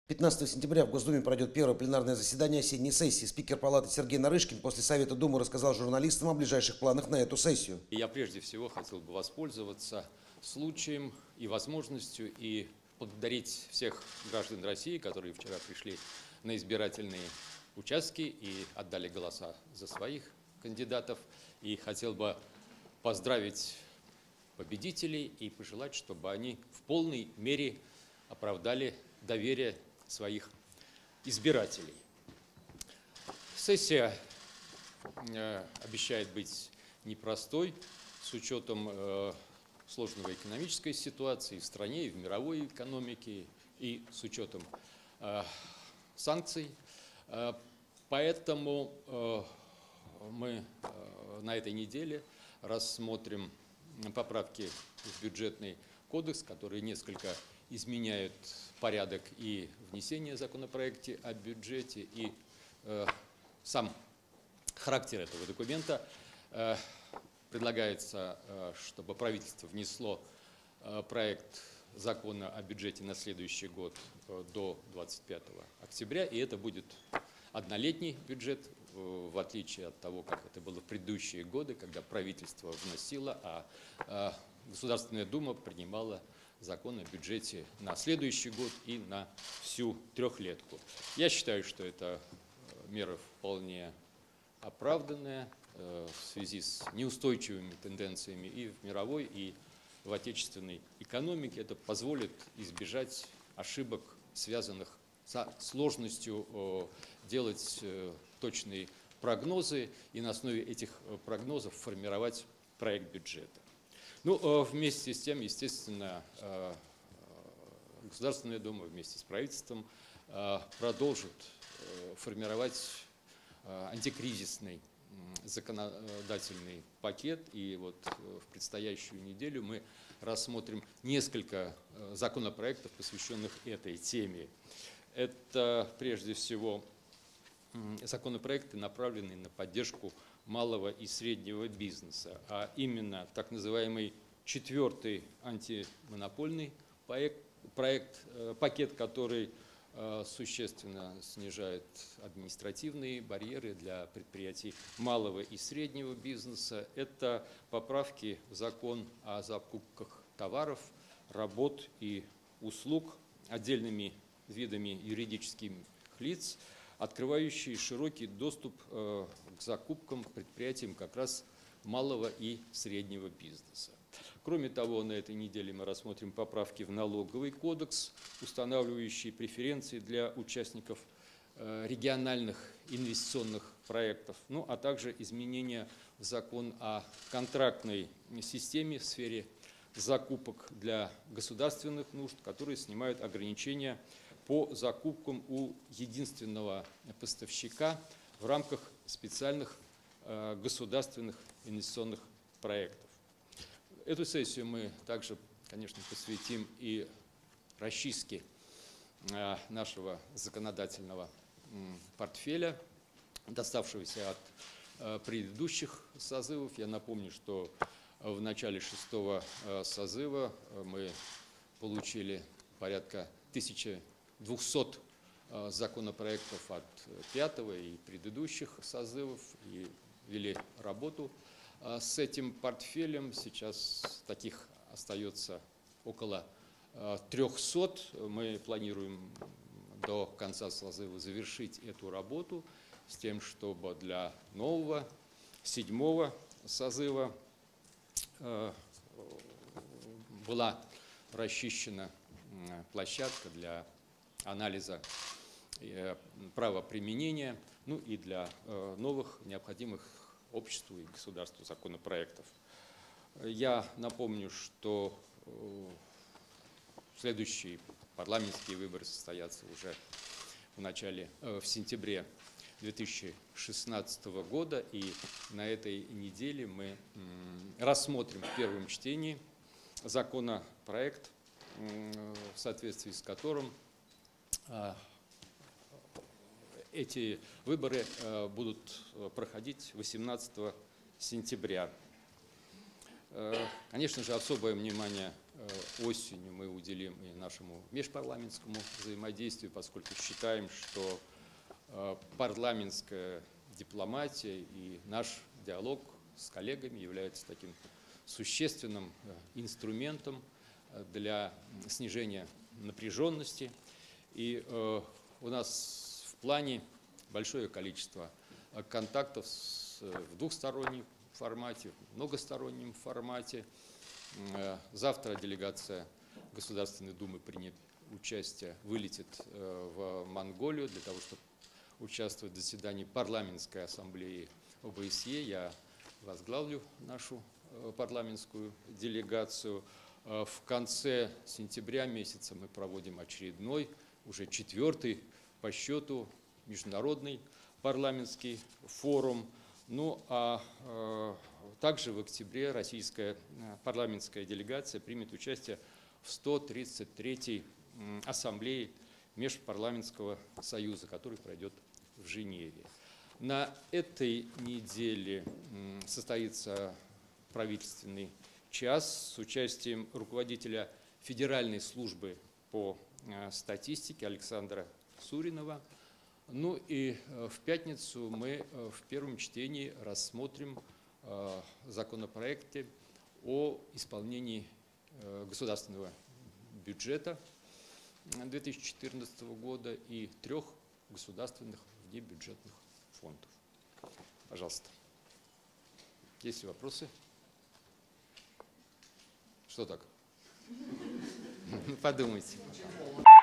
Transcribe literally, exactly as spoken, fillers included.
пятнадцатого сентября в Госдуме пройдет первое пленарное заседание осенней сессии. Спикер палаты Сергей Нарышкин после Совета Думы рассказал журналистам о ближайших планах на эту сессию. Я прежде всего хотел бы воспользоваться случаем и возможностью и поблагодарить всех граждан России, которые вчера пришли на избирательные участки и отдали голоса за своих кандидатов. И хотел бы поздравить победителей и пожелать, чтобы они в полной мере оправдали доверие своих избирателей. Сессия э, обещает быть непростой с учетом э, сложной экономической ситуации в стране и в мировой экономике, и с учетом э, санкций. Э, поэтому э, мы э, на этой неделе рассмотрим поправки в бюджетный кодекс, которые несколько изменяют порядок и внесения законопроекта о бюджете, и э, сам характер этого документа. Э, предлагается, э, чтобы правительство внесло э, проект закона о бюджете на следующий год э, до двадцать пятого октября, и это будет однолетний бюджет, э, в отличие от того, как это было в предыдущие годы, когда правительство вносило, а э, Государственная Дума принимала закон о бюджете на следующий год и на всю трехлетку. Я считаю, что это мера вполне оправданная в связи с неустойчивыми тенденциями и в мировой, и в отечественной экономике. Это позволит избежать ошибок, связанных со сложностью делать точные прогнозы и на основе этих прогнозов формировать проект бюджета. Ну, вместе с тем, естественно, Государственная Дума вместе с правительством продолжит формировать антикризисный законодательный пакет. И вот в предстоящую неделю мы рассмотрим несколько законопроектов, посвященных этой теме. Это, прежде всего, законопроекты, направленные на поддержку малого и среднего бизнеса, а именно так называемый четвертый антимонопольный проект, проект пакет, который существенно снижает административные барьеры для предприятий малого и среднего бизнеса. Это поправки в закон о закупках товаров, работ и услуг отдельными видами юридических лиц, открывающие широкий доступ к закупкам предприятиям как раз малого и среднего бизнеса. Кроме того, на этой неделе мы рассмотрим поправки в налоговый кодекс, устанавливающие преференции для участников региональных инвестиционных проектов, ну а также изменения в закон о контрактной системе в сфере закупок для государственных нужд, которые снимают ограничения по закупкам у единственного поставщика в рамках специальных э, государственных инвестиционных проектов. Эту сессию мы также, конечно, посвятим и расчистке э, нашего законодательного э, портфеля, доставшегося от э, предыдущих созывов. Я напомню, что в начале шестого э, созыва мы получили порядка тысячи двухсот законопроектов от пятого и предыдущих созывов и вели работу с этим портфелем. Сейчас таких остается около трёхсот. Мы планируем до конца созыва завершить эту работу с тем, чтобы для нового седьмого созыва была расчищена площадка для анализа правоприменения, ну и для новых необходимых обществу и государству законопроектов. Я напомню, что следующие парламентские выборы состоятся уже в начале, в сентябре две тысячи шестнадцатого года, и на этой неделе мы рассмотрим в первом чтении законопроект, в соответствии с которым эти выборы будут проходить восемнадцатого сентября. Конечно же, особое внимание осенью мы уделим и нашему межпарламентскому взаимодействию, поскольку считаем, что парламентская дипломатия и наш диалог с коллегами является таким существенным инструментом для снижения напряженности. И у нас в плане большое количество контактов в двухстороннем формате, в многостороннем формате. Завтра делегация Государственной Думы принят участие, вылетит в Монголию для того, чтобы участвовать в заседании парламентской ассамблеи о бэ эс е. Я возглавлю нашу парламентскую делегацию. В конце сентября месяца мы проводим очередной, уже четвертый по счету международный парламентский форум. Ну а э, также в октябре российская парламентская делегация примет участие в сто тридцать третьей ассамблее Межпарламентского союза, который пройдет в Женеве. На этой неделе состоится правительственный час с участием руководителя Федеральной службы по статистике Александра Суринова. Ну и в пятницу мы в первом чтении рассмотрим законопроекты о исполнении государственного бюджета две тысячи четырнадцатого года и трех государственных внебюджетных фондов. Пожалуйста. Есть ли вопросы? Что так? Подумайте.